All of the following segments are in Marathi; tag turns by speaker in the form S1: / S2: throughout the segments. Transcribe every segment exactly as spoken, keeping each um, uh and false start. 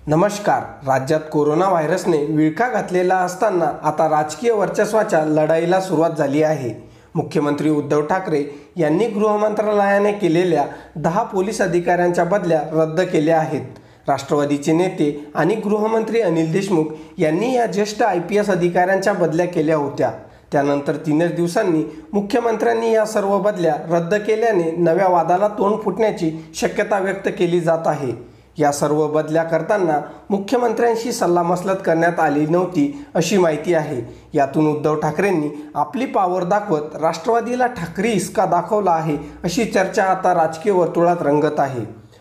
S1: नमस्कार। राज्यात कोरोना व्हायरसने विळखा घातलेला असताना आता राजकीय वर्चस्वाच्या लढाईला सुरुवात झाली आहे। मुख्यमंत्री उद्धव ठाकरे यांनी गृहमंत्रालयाने केलेल्या दहा पोलीस अधिकाऱ्यांच्या बदल्या रद्द केल्या आहेत। राष्ट्रवादीचे नेते आणि गृहमंत्री अनिल देशमुख यांनी या ज्येष्ठ आय पी एस अधिकाऱ्यांच्या बदल्या केल्या होत्या। त्यानंतर तीनच दिवसांनी मुख्यमंत्र्यांनी या सर्व बदल्या रद्द केल्याने नव्या वादाला तोंड फुटण्याची शक्यता व्यक्त केली जात आहे। या सर्व बदल्या करताना मुख्यमंत्र्यांशी सल्लामसलत करण्यात आली नव्हती अशी माहिती आहे। यातून उद्धव ठाकरेंनी आपली पावर दाखवत राष्ट्रवादीला ठाकरे इसका दाखवला आहे अशी चर्चा आता राजकीय वर्तुळात रंगत आहे।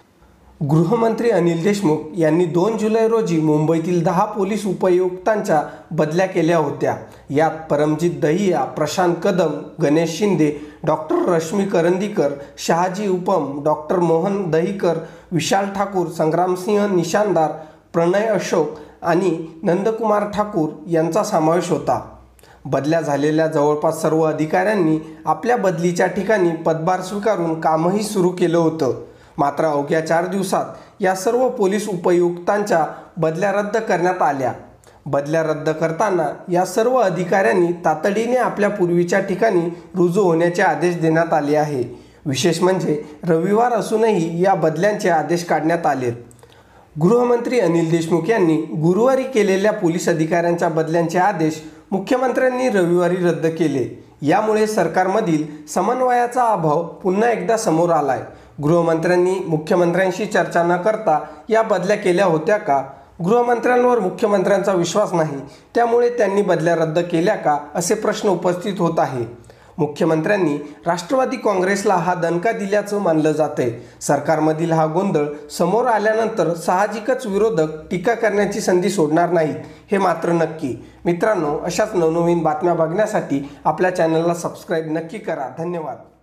S1: गृहमंत्री अनिल देशमुख यांनी दोन जुलै रोजी मुंबईतील दहा पोलीस उपायुक्तांच्या बदल्या केल्या होत्या। यात परमजित दहिया, प्रशांत कदम, गणेश शिंदे, डॉक्टर रश्मी करंदीकर, शहाजी उपम, डॉक्टर मोहन दहिकर, विशाल ठाकूर, संग्रामसिंह निशानदार, प्रणय अशोक आणि नंदकुमार ठाकूर यांचा समावेश होता। बदल्या झालेल्या जवळपास सर्व अधिकाऱ्यांनी आपल्या बदलीच्या ठिकाणी पदभार स्वीकारून कामही सुरू केलं होतं। मात्र अवघ्या चार दिवसात या सर्व पोलीस उपायुक्तांच्या बदल्या रद्द करण्यात आल्या। बदल्या रद्द करताना या सर्व अधिकाऱ्यांनी तातडीने आपल्या पूर्वीच्या ठिकाणी रुजू होण्याचे आदेश देण्यात आले आहे। विशेष म्हणजे रविवार असूनही या बदल्यांचे आदेश काढण्यात आलेत। गृहमंत्री अनिल देशमुख यांनी गुरुवारी केलेल्या पोलीस अधिकाऱ्यांच्या बदल्यांचे आदेश मुख्यमंत्र्यांनी रविवारी रद्द केले। यामुळे सरकारमधील समन्वयाचा अभाव पुन्हा एकदा समोर आलाय। गृहमंत्र्यांनी मुख्यमंत्र्यांशी चर्चा न करता या बदल्या केल्या होत्या का? गृहमंत्र्यांवर मुख्यमंत्र्यांचा विश्वास नाही, त्यामुळे त्यांनी बदल्या रद्द केल्या का, असे प्रश्न उपस्थित होत आहे। मुख्यमंत्र्यांनी राष्ट्रवादी काँग्रेसला हा दणका दिल्याचं मानलं जातंय। सरकारमधील हा गोंधळ समोर आल्यानंतर साहजिकच विरोधक टीका करण्याची संधी सोडणार नाहीत, हे मात्र नक्की। मित्रांनो, अशाच नवनवीन बातम्या बघण्यासाठी आपल्या चॅनलला सबस्क्राईब नक्की करा। धन्यवाद।